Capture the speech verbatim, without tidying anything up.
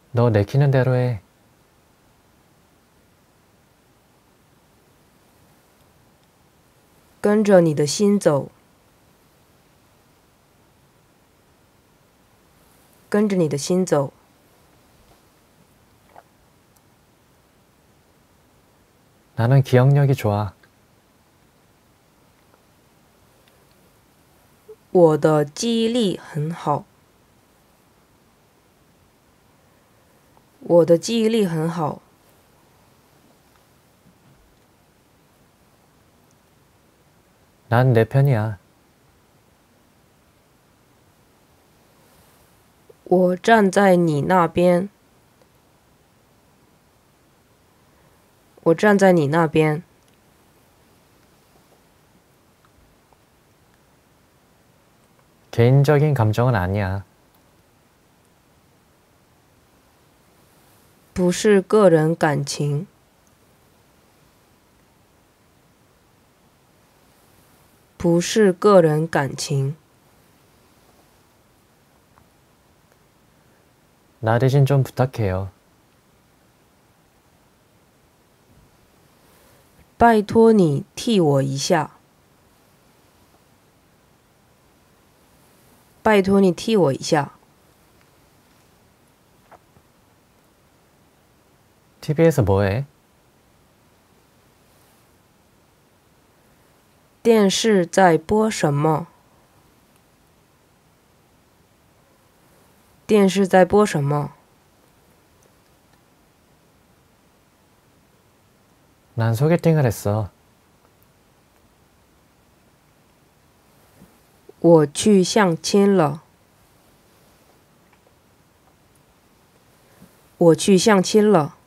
너 내키는 대로 해. 跟着你的心走，跟着你的心走。 나는 기억력이 좋아. 我的记忆力很好。我的记忆力很好。 난 내 편이야. 我站在你那边。我站在你那边。 개인적인 감정은 아니야. 不是个人感情。不是个人感情。 나 대신 좀 부탁해요. 拜托你替我一下。拜托你替我一下。 티비에서 뭐해? 电视在播什么？电视在播什么？ 난 소개팅을 했어. 我去相亲了。我去相亲了。